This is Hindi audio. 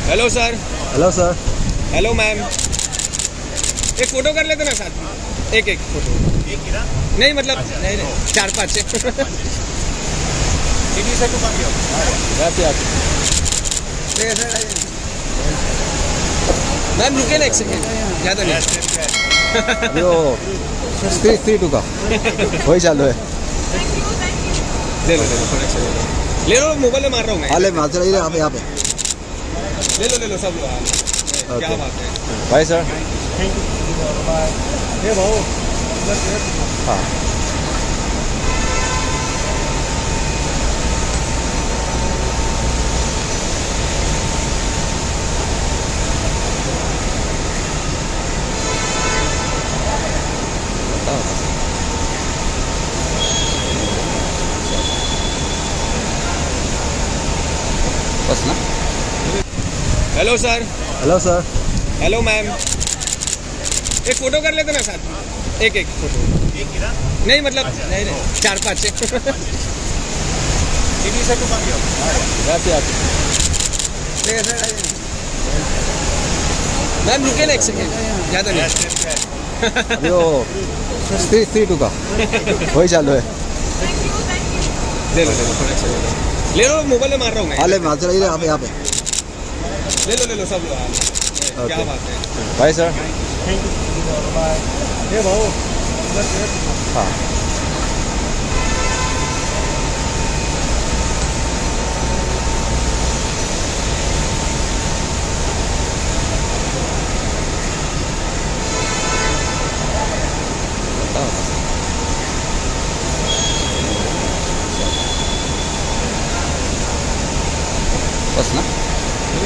Hello sir. Hello sir. Hello ma'am. एक फोटो कर लेते ना साथ में, एक एक फोटो। एक ही ना? नहीं मतलब नहीं 4-5 मैम रुके ना एक सेकेंड, ज़्यादा नहीं। यो 3-2 का वही चालू है। ले लो थोड़ा सा ले लो, मोबाइल में मार रहा हूँ मैं। अरे मार चला यहाँ पे ले लो सब लोग। क्या बात है। Bye sir. ये भाऊ हाँ बस ना। Hello sir. Hello sir. Hello ma'am. एक फोटो कर लेते ना साथ में, एक एक फोटो। एक ही ना? नहीं मतलब नहीं 4-5 मैम रुके ना एक सेकेंड, ज़्यादा नहीं। यो 3-2 का वही चालू है। ले लो थोड़ा सा ले लो, मोबाइल में मार रहा हूँ मैं। अरे मार चला यहाँ पे ले लो सब लोग। क्या बात है। Bye sir. ये भाऊ हाँ